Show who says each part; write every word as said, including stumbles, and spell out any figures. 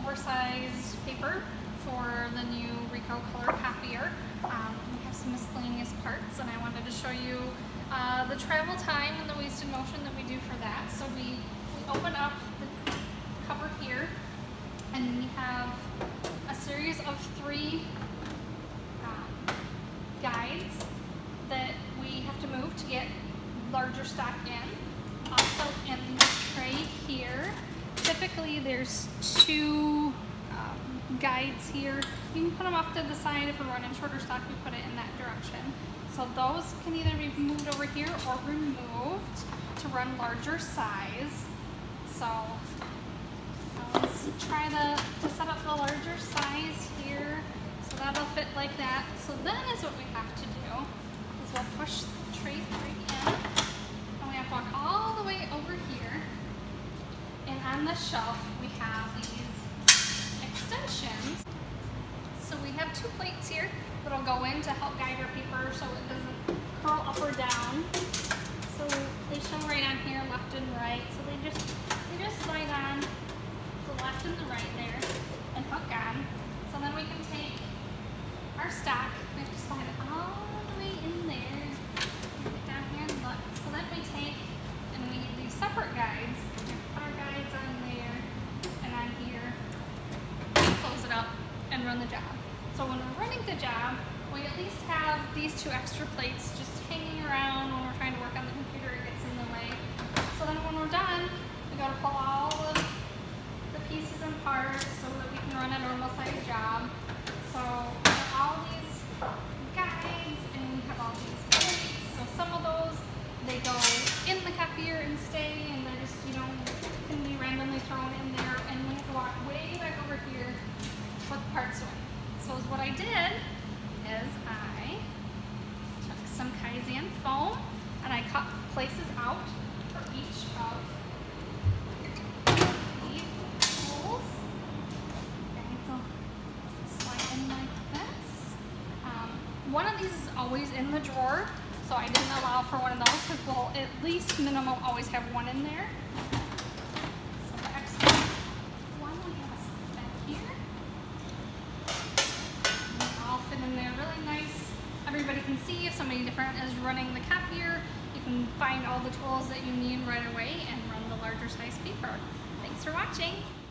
Speaker 1: oversized paper for the new Ricoh Color copier. Um, we have some miscellaneous parts, and I wanted to show you uh, the travel time and the wasted motion that we do for that. So we, we open up the cover here, and we have a series of three um, guides that we have to move to get larger stock in. Also in the tray here, typically there's two um, guides here. You can put them off to the side. If we're running shorter stock, we put it in that direction. So those can either be moved over here or removed to run larger size. So uh, let's try the, to set up the larger size here. So that'll fit like that. So then is what we have to do is we'll push the tray right in. And we have to walk all the way over here. And on the shelf we have these extensions. So we have two plates here that'll go in to help guide our paper so it doesn't curl up or down. So they show right on here, left and right. So they just they just slide on the left and the right there and hook on. So then we can take our stock, we have to slide it all the way in there. Get down here and look. So then we take and we have these separate guides. We put our guides on there and on here. Close it up and run the job. So when we're running the job, we at least have these two extra plates just hanging around when we're trying to work on the computer. It gets in the way. So then when we're done, we got to pull all of the pieces and parts so that we can run a normal size job. So we have all these guides and we have all these plates. So some of those, they go in the copier and stay, and they're just, you know, can be randomly thrown in there, and we have to walk way back over here to put the parts away. So what I did is I took some Kaizen foam and I cut places out for each of these holes. Okay, so slide in like this. Um, one of these is always in the drawer, so I didn't allow for one of those because we'll at least minimum always have one in there. So the extra one we have back here. Fit in there really nice. Everybody can see if somebody different is running the copier. You can find all the tools that you need right away and run the larger size paper. Thanks for watching.